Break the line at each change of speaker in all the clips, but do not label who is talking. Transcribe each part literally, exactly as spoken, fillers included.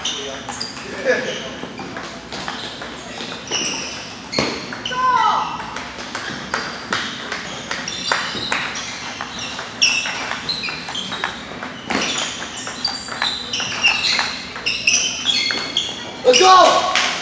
Let's go!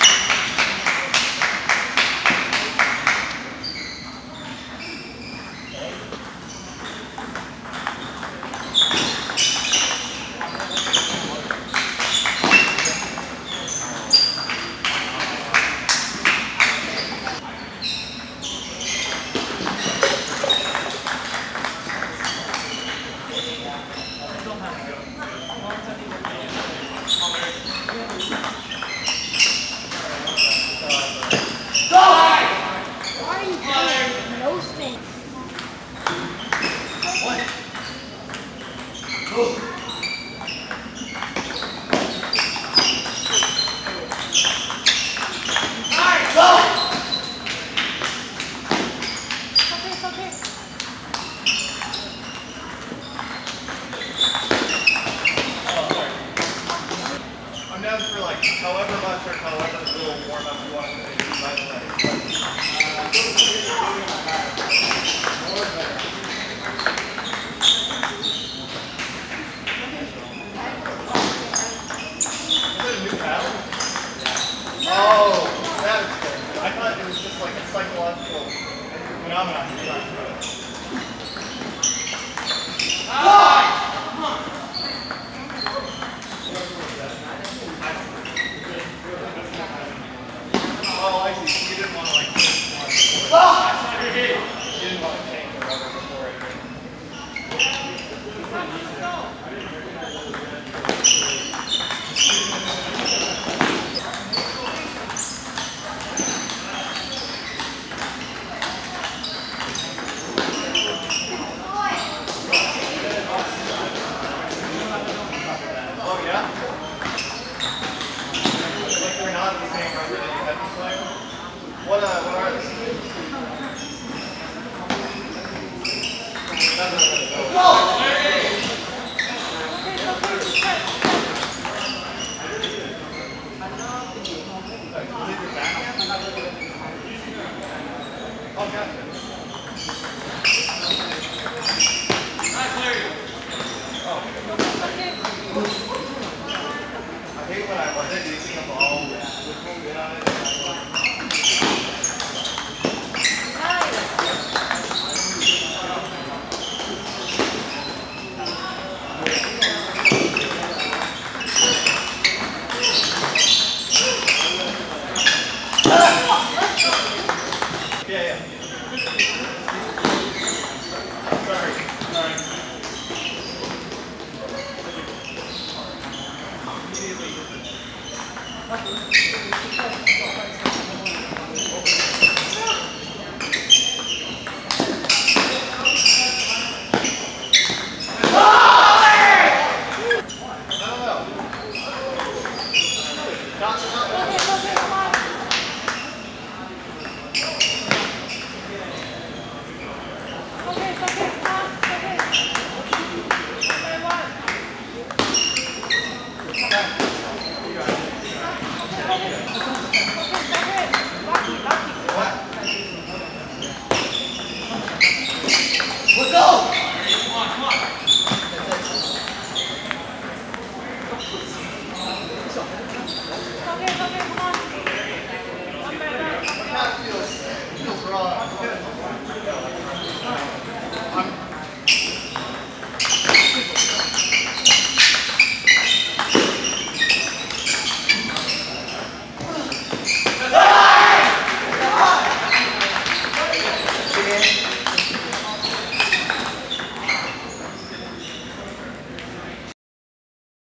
For like however much or however little warm up you want to do, by the way. Is it a new paddle? Oh, that is good. I thought it was just like a psychological phenomenon. Ah! Oh, I see. You didn't want to like. Oh! You didn't want to change the rubber before it. Oh yeah. Like they're not the same rubber that you had before. What uh? What are they? Oh, gotcha. I hate when I wasn't using a ball with movement on it. Yeah, yeah. Sorry, sorry. Let's go! Come on, come on. Okay, okay, come on.